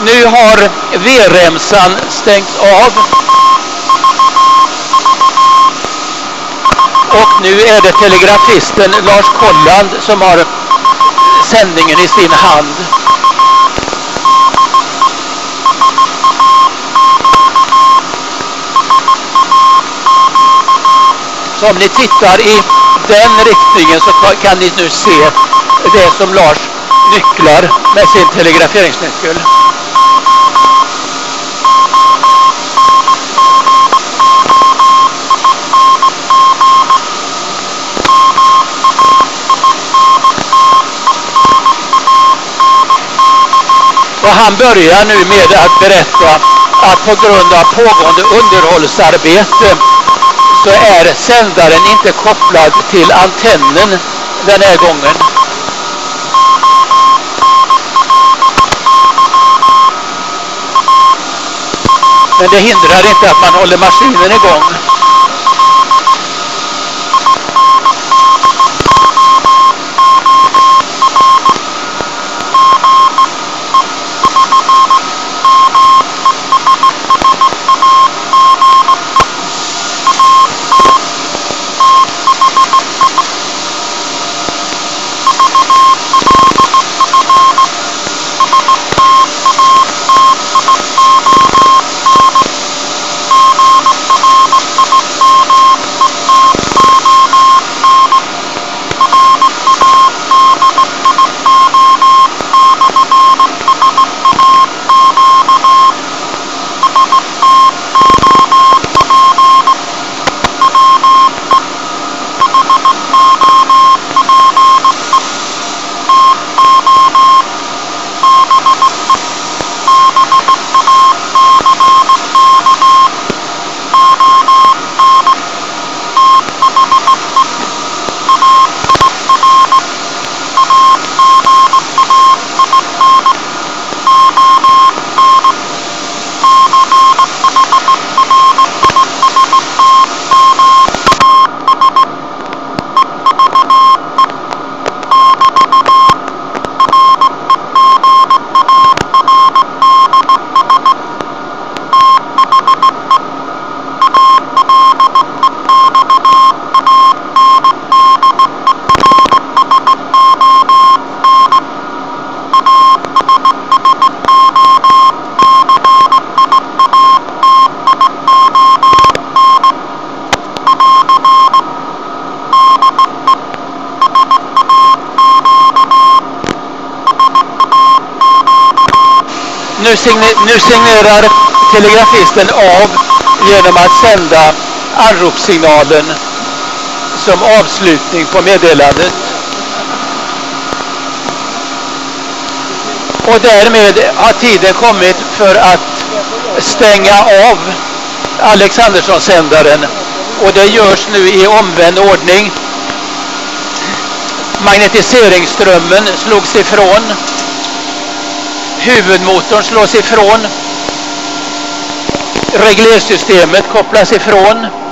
Nu har V-remsan stängts av. Och nu är det telegrafisten Lars Kolland som har sändningen i sin hand. Så om ni tittar i den riktningen så kan ni nu se det som Lars nycklar med sin telegraferingsnyckel. Och han börjar nu med att berätta att på grund av pågående underhållsarbete så är sändaren inte kopplad till antennen den här gången. Men det hindrar inte att man håller maskinen igång. Nu signerar telegrafisten av genom att sända anropssignalen som avslutning på meddelandet. Och därmed har tiden kommit för att stänga av Alexandersson-sändaren. Och det görs nu i omvänd ordning. Magnetiseringsströmmen slogs ifrån. Huvudmotorn slås ifrån. Reglersystemet kopplas ifrån.